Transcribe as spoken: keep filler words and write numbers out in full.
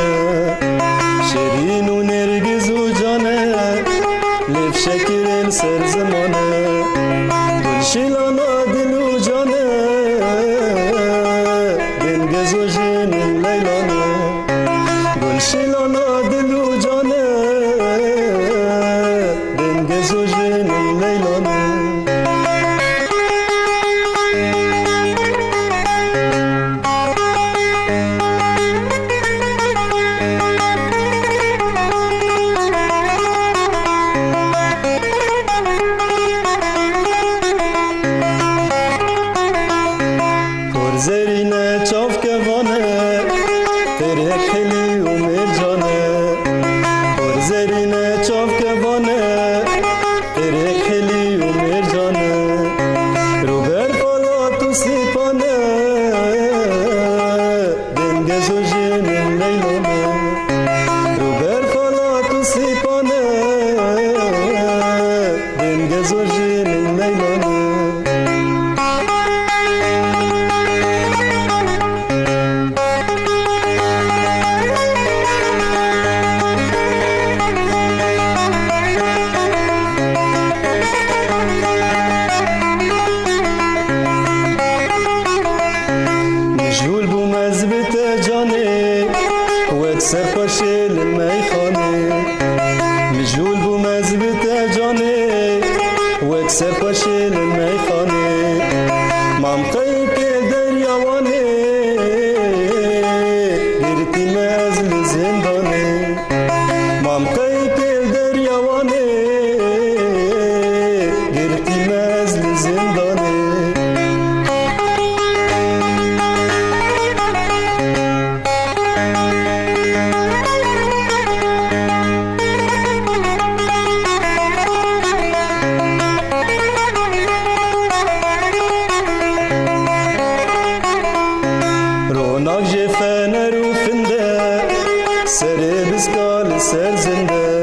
جانه شیرین و نرگز و جانه لب شکرین سر زمانه گلشیلانا دل و جانه دنگز و جنین لیلانه گلشیلانا دل و جانه دنگز و جنین لیلانه زرینه چاف کوانه تره خیلی و مرجانه پر زرینه چاف کوانه تره خیلی و مرجانه رو بر بالا تو سیپانه دنگز و جنین لیلانه رو بر بالا تو سیپانه دنگز و جنین لیلانه مجهول بوم از بیت جانه وقت سرخوشه للمیخانه مجهول بوم از بیت جانه وقت سرخوشه للمیخانه مامقای که دریاوانه گرتی مزل زندانه مامقای که دریاوانه گرتی مزل زندانه رونق جفنه رو فنده سر بزگال سر زنده